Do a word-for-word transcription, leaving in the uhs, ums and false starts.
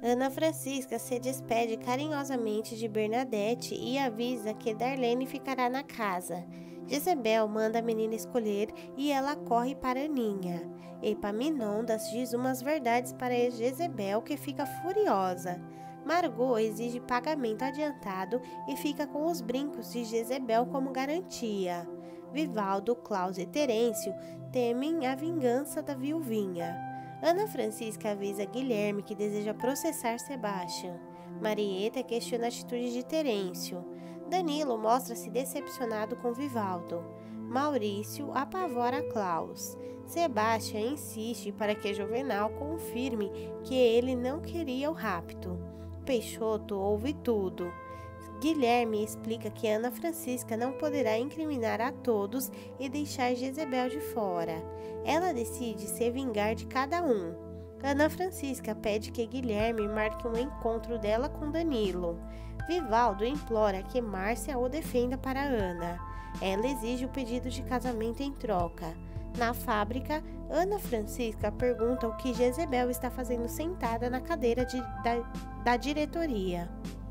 Ana Francisca se despede carinhosamente de Bernadette e avisa que Darlene ficará na casa. Jezebel manda a menina escolher e ela corre para Aninha. Epaminondas diz umas verdades para Jezebel, que fica furiosa. Margot exige pagamento adiantado e fica com os brincos de Jezebel como garantia. Vivaldo, Klaus e Terêncio temem a vingança da viuvinha. Ana Francisca avisa Guilherme que deseja processar Sebastião. Marieta questiona a atitude de Terêncio. Danilo mostra-se decepcionado com Vivaldo. Maurício apavora Klaus. Sebastião insiste para que Juvenal confirme que ele não queria o rapto. Peixoto ouve tudo. Guilherme explica que Ana Francisca não poderá incriminar a todos e deixar Jezebel de fora. Ela decide se vingar de cada um. Ana Francisca pede que Guilherme marque um encontro dela com Danilo. Vivaldo implora que Márcia o defenda para Ana. Ela exige o pedido de casamento em troca. Na fábrica, Ana Francisca pergunta o que Jezebel está fazendo sentada na cadeira de, da, da diretoria.